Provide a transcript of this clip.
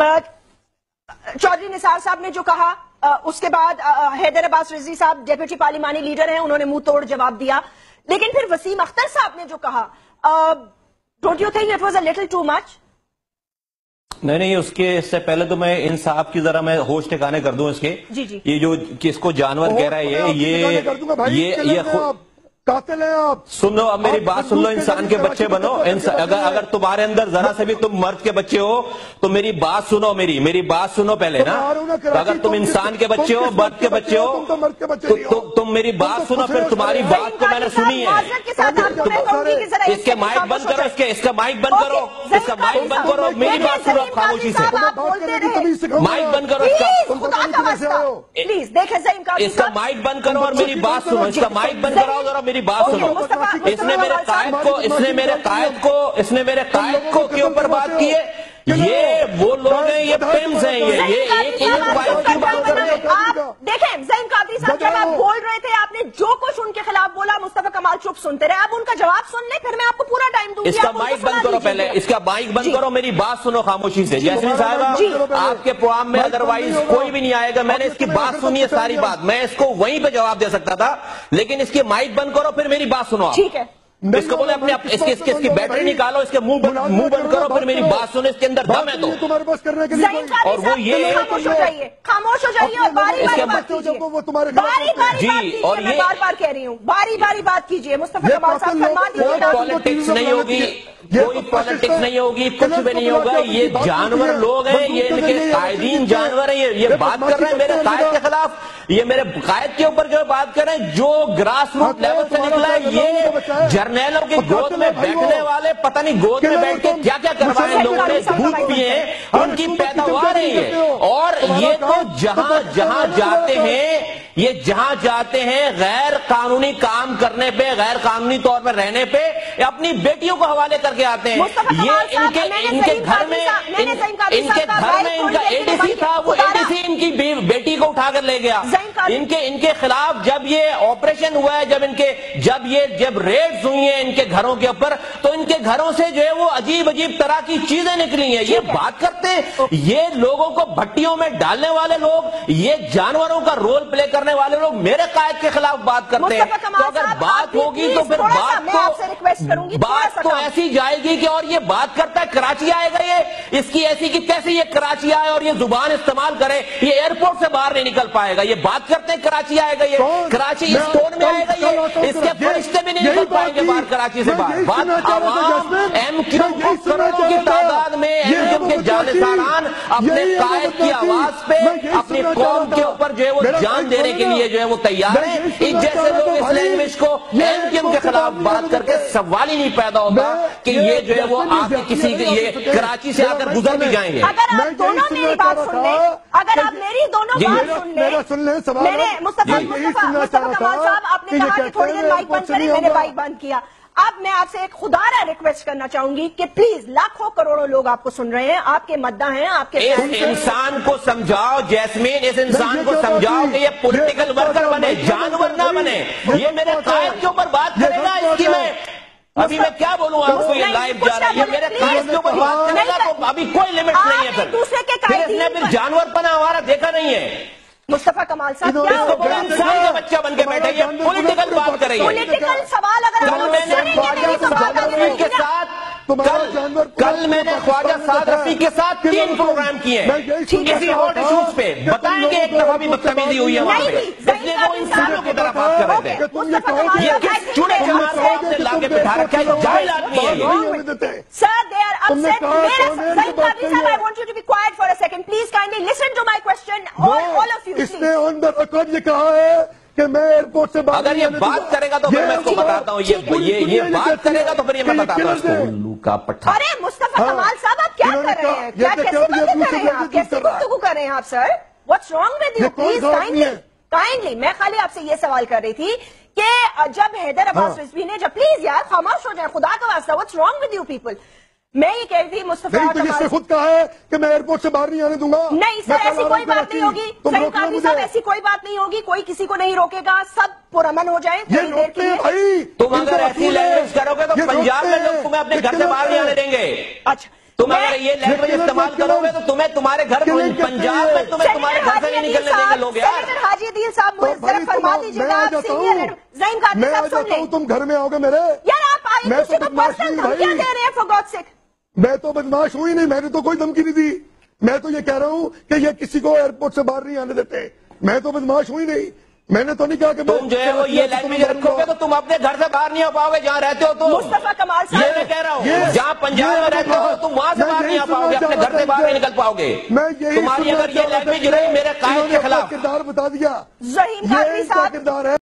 चौधरी निसार साहब ने जो कहा, उसके बाद हैदर अब्बास रिजवी साहब डेप्यूटी पार्लिमानी लीडर हैं, उन्होंने मुंह तोड़ जवाब दिया। लेकिन फिर वसीम अख्तर साहब ने जो कहा, don't you think it was a little too much? नहीं, इससे पहले तो मैं इन साहब की जरा मैं होश ठिकाने कर दूं इसके। जी। ये जो किसको जानवर कह रहा है, ये कातिल है आप। सुन लो, अब मेरी बात सुन लो, इंसान के बच्चे बनो। अगर तुम्हारे अंदर जरा से भी तुम मर्द के बच्चे हो तो मेरी बात सुनो, मेरी बात सुनो पहले ना। तो अगर तुम इंसान के बच्चे हो, मर्द के बच्चे हो, तो तुम मेरी बात सुनो, फिर तुम्हारी बात को मैंने सुनी है। इसके माइक बंद करो, इसका माइक बंद करो, इसका माइक बंद करो, मेरी बात सुनो खामोशी से। माइक बंद करो इसका माइक बंद करो और मेरी बात सुनो। इसका माइक बंद कराओ जरा, मेरी बात सुनो। इसने मेरे कायद को के ऊपर बात की है। ये वो लोग हैं, ये पिम्स हैं, ये एक वाइफ की बात कर रहे हैं। देखें ज़ईम कादरी साहब, जब आप बोल रहे थे आपने जो कुछ उनके खिलाफ बोला, मुस्तफा कमाल चुप सुनते रहे। अब उनका जवाब सुन ले, फिर मैं आपको पूरा टाइम दूंगी। इसका माइक बंद करो पहले, इसका माइक बंद करो, मेरी बात सुनो खामोशी से। जैस्मिन साहिबा, आपके प्रोग्राम में अदरवाइज कोई भी नहीं आएगा, मैंने इसकी बात सुनी है सारी बात, मैं इसको वहीं पे जवाब दे सकता था, लेकिन इसकी माइक बंद करो, फिर मेरी बात सुनो। ठीक है, इसको बोले अपने इसकी बैटरी निकालो, इसके मुंह बंद करो, फिर मेरी बात सुनो। इसके अंदर दम है तो तुम्हारे पास करने के लिए, और वो ये खामोश हो जाइए और बारी बारी बात कीजिए। जी, और ये बार कह रही हूँ, बारी बारी बात कीजिए। मुस्तफा कमाल साहब फरमा दीजिए। पॉलिटिक्स नहीं होगी, कोई पॉलिटिक्स नहीं होगी, कुछ भी नहीं होगा। ये जानवर लोग हैं, ये इनके कायदीन जानवर हैं। ये बात कर रहे हैं मेरे कायद के खिलाफ, ये मेरे कायद के ऊपर जो बात कर रहे हैं, जो ग्रास रूट लेवल से निकला है। ये जर्नैलों की गोद में बैठने वाले, पता नहीं गोद में बैठ के क्या क्या करवाए लोगों ने, दूध पिए, उनकी पैदावार है ये। और ये तो जहां जाते हैं, ये जहां जाते हैं गैर कानूनी काम करने पे, गैर कानूनी तौर पर रहने पे, अपनी बेटियों को हवाले करके आते हैं। ये इनके घर में इनका एडीसी था, वो एडीसी इनकी बेटी को उठाकर ले गया। इनके खिलाफ जब ये ऑपरेशन हुआ है, जब रेड्स हुई हैं इनके घरों के ऊपर, तो इनके घरों से जो है वो अजीब अजीब तरह की चीजें निकली हैं। ये बात करते हैं, ये लोगों को भट्टियों में डालने वाले लोग, ये जानवरों का रोल प्ले करने वाले लोग मेरे कायद के खिलाफ बात करते हैं। तो अगर बात होगी तो फिर बात तो ऐसी जाएगी कि, और ये बात करता है कराची आएगा, ये इसकी ऐसी कि कैसे ये कराची आए और ये जुबान इस्तेमाल करे, ये एयरपोर्ट से बाहर नहीं निकल पाएगा। ये बात करते हैं कराची आएगा, ये कराची इस टोन में आएगा, ये इसके फरिश्ते भी नहीं निकल पाएंगे बाहर कराची से बाहर। बात आवाम एमक्यू करोड़ों की तादाद में एमक्यू के जानिसारान अपने कायद की आवाज पे, अपनी कौम के ऊपर जो है वो जान देने के लिए जो है वो तैयार है। इस जैसे लोग इस लैंग्वेज को एमक्यू के खिलाफ बात करके सवाल ही नहीं पैदा होता कि ये जो है वो आके किसी ये कराची से आकर गुजर भी जाएंगे। अगर आप दोनों मेरी बात सुन ले, अगर आप मेरी दोनों बात सुन ले, मेरे मुस्तफा कमाल साहब, आपने कहा कि थोड़ी देर माइक बंद करें, मैंने माइक बंद किया। अब मैं आपसे एक खुदारा रिक्वेस्ट करना चाहूंगी कि प्लीज, लाखों करोड़ों लोग आपको सुन रहे हैं, आपके मद्दा हैं, आपके इस इंसान को समझाओ जैस्मिन, इस इंसान को समझाओ कि ये पॉलिटिकल वर्कर बने, जानवर ना बने। ये मेरे कायद के ऊपर बात करेगा, इसकी अभी मैं क्या बोलूं आपको, ये लाइव जा रहा है, ये मेरे कायद के ऊपर बात करेगा तो अभी कोई लिमिट नहीं है। फिर जानवरपना हमारा देखा नहीं है। मुस्तफा कमाल साहब, क्या इंसान का बच्चा बन के बैठे, ये पॉलिटिकल बात कर रही है। पॉलिटिकल सवाल अगर कल मैंने ख्वाजा साद रफी के साथ 3 प्रोग्राम किए किसी हॉट इश्यूज पे। बताएंगे एक दफा भी बदतमीजी हुई है वहां पे, इसलिए वो इंसानों की तरह बात कर रहे थे। ये किस चुने के हाथ से लाके बिठा रखा है, जाहिल आदमी है ये। Sir, they are upset. Zaeem Qadri sir, I want you to be quiet for a second. Please kindly listen to my question, all of you. इसने ऑन द रिकॉर्ड ये कहा है कि मैं एयरपोर्ट से अगर ये बात करेगा तो फिर मैं इसको बताता हूँ, ये बात करेगा तो फिर ये मैं बताता हूँ इसको। उल्लू का पट्टा। अरे मुस्तफा कमाल साहब, आप क्या कर रहे हैं? क्या कैसी गुफ्तगू कर रहे हैं आप? कैसी गुफ्तगू कर रहे हैं आप sir? What's wrong with you? Please kindly, मैं खाली आपसे ये सवाल कर रही थी कि जब हैदर अब्बास रिजवी ने, जब प्लीज यार खामोश हो जाए खुदा का वास्ता, What's wrong with you people? मैं ये कह रही थी मुस्तफा कमाल खुद कहा है कि मैं एयरपोर्ट से बाहर नहीं आने दूंगा। नहीं सर, ऐसी कोई बात नहीं होगी। ज़ईम कादरी साहब, ऐसी कोई बात नहीं होगी, कोई किसी को नहीं रोकेगा, सब पुरअमन हो जाए थोड़ी देर के लिए। तुम अगर ऐसी लैंग्वेज करोगे तो पंजाब में लोग तुम्हें अपने घर से बाहर नहीं आने देंगे। अच्छा, تم اگر یہ لینگویج استعمال کرو گے تو تمہیں تمہارے گھر پنجاب میں تمہارے گھر سے نہیں نکلنے دیں گے لوگ یار. سینیٹر حاجی عدیل صاحب مجھے ذرا فرما دیجیے گا, آپ سینئر زعیم قادری میں صاحب سن جاتا لیں. ہوں, تم گھر میں آؤ گے میرے. یار آپ آئیے کسی کو پرسنل دھمکیاں دے رہے ہیں فار گاڈ سیک. میں تو بدماش ہوں ہی نہیں, میں نے تو کوئی دھمکی نہیں دی. میں تو یہ کہہ رہا ہوں کہ یہ کسی کو ایئرپورٹ سے باہر نہیں آنے دیتے. میں تو بدماش ہوں ہی نہیں, میں نے تو نہیں کہا کہ تم جو ہے وہ یہ لینگویج رکھو گے تو تم اپنے گھر سے باہر نہیں آ پاؤ گے جہاں رہتے ہو. تو مصطفیٰ کمال صاحب یہ میں کہہ رہا ہوں, جہاں پنجاب میں رہتے ہو تم وہاں سے باہر نہیں آ پاؤ گے, اپنے گھر سے باہر نہیں نکل پاؤ گے. تمہاری اگر یہ لینگویج رہی میرے قائد کے خلاف. کردار بتا دیا, زعیم قادری یہ صاحب کردار ہے.